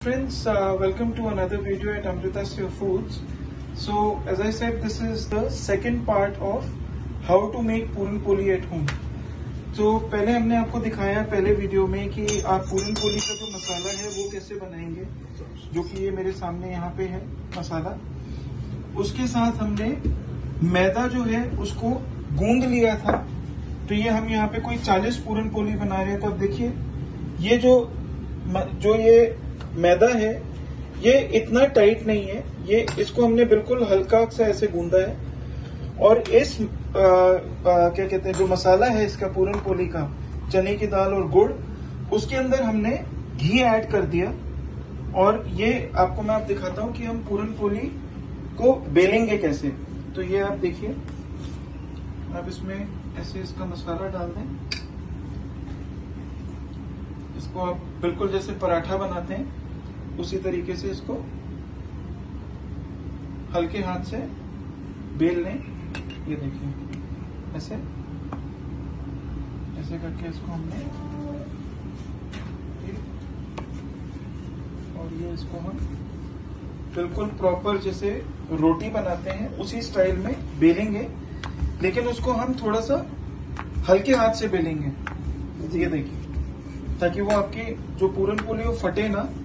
Friends, welcome to another video at Amritasya Foods. So, as I said, this is the second part of how to make puran poli at home. तो पहले हमने आपको दिखाया पहले video में कि आप पूरन पोली का जो मसाला है वो कैसे बनाएंगे, जो कि ये मेरे सामने यहाँ पे है मसाला। उसके साथ हमने मैदा जो है उसको गूंद लिया था। तो ये हम यहाँ पे कोई 40 पूरन पोली बना रहे हैं। तो अब देखिए ये जो ये मैदा है ये इतना टाइट नहीं है, ये इसको हमने बिल्कुल हल्का सा ऐसे गूंदा है। और इस क्या कहते हैं जो मसाला है इसका पूरन पोली का, चने की दाल और गुड़, उसके अंदर हमने घी ऐड कर दिया। और ये आपको मैं आप दिखाता हूं कि हम पूरन पोली को बेलेंगे कैसे। तो ये आप देखिए, आप इसमें ऐसे इसका मसाला डाल दें। इसको आप बिल्कुल जैसे पराठा बनाते हैं उसी तरीके से इसको हल्के हाथ से बेल लें। ये देखिए ऐसे ऐसे करके इसको हमने, और ये इसको हम बिल्कुल प्रॉपर जैसे रोटी बनाते हैं उसी स्टाइल में बेलेंगे, लेकिन उसको हम थोड़ा सा हल्के हाथ से बेलेंगे। ये देखिए, ताकि वो आपकी जो पूरन पोली वो फटे ना।